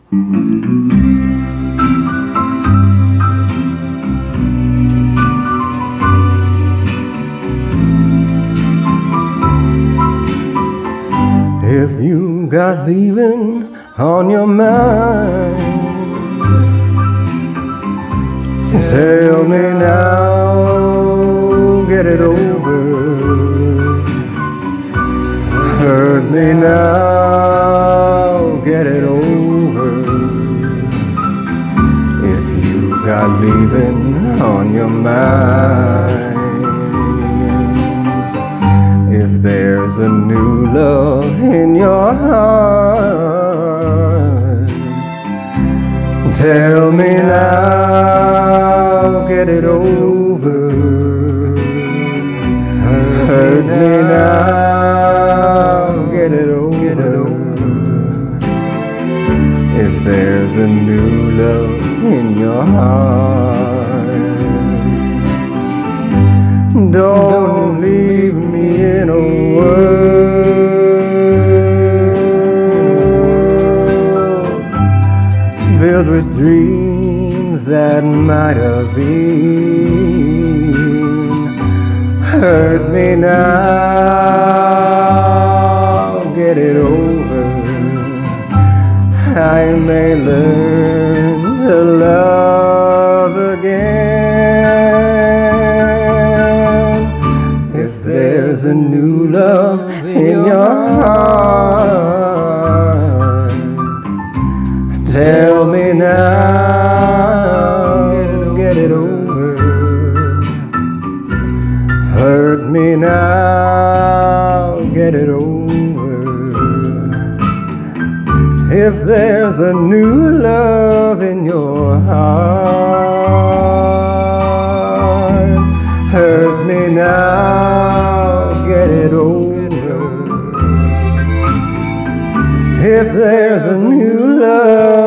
If you got leaving on your mind, tell me now, get it over. Hurt me now, get it over. If you got leaving on your mind, if there's a new love in your heart, tell me now, get it over. Hurt me now, get it over. If there's a new love in your heart, don't leave me in a world filled with dreams that might have been. Hurt me now, get it over. I may learn to love again. If there's a new love in your heart, tell me now, get it over. Hurt me now, get it over. If there's a new love in your heart, hurt me now, get it over. If there's a new love